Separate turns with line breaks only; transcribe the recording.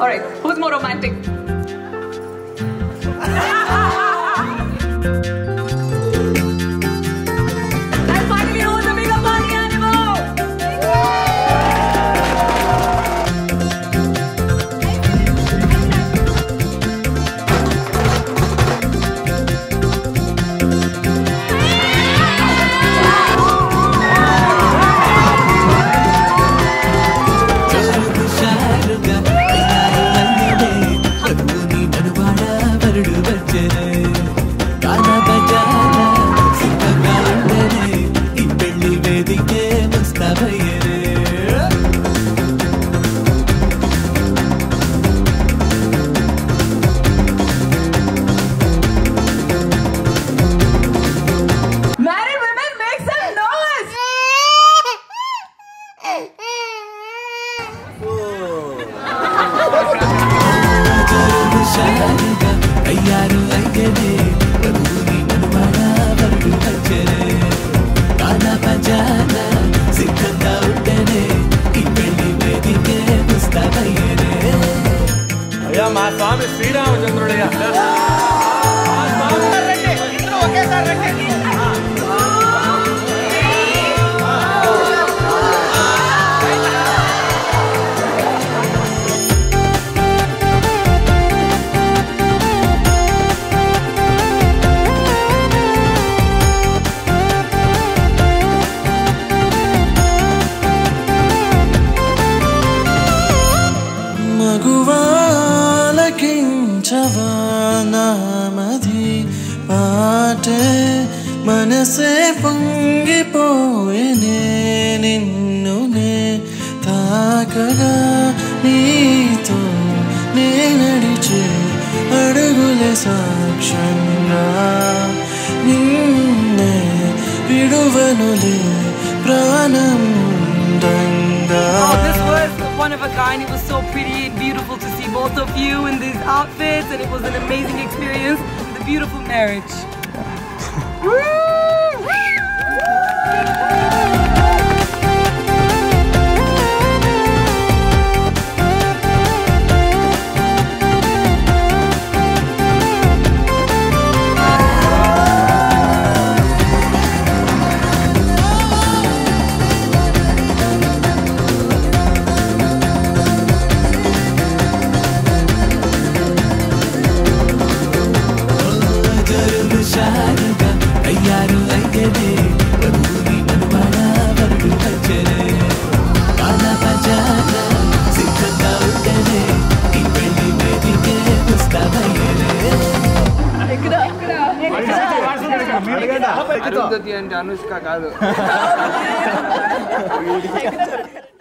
Alright, who's more romantic? And finally, who's a bigger party animal?
మనసే పొంగిపోయేనే నిన్నునే తాకగా నీతో నే నడిచే అడుగులే సాక్ష్యంగా నిన్నే విడువనులే ప్రాణం దంగా.
This was one of a kind. It was so pretty and beautiful to see both of you in these outfits, and it was an amazing experience with a beautiful marriage.
Arundhati అంటే అనుష్క కాదు.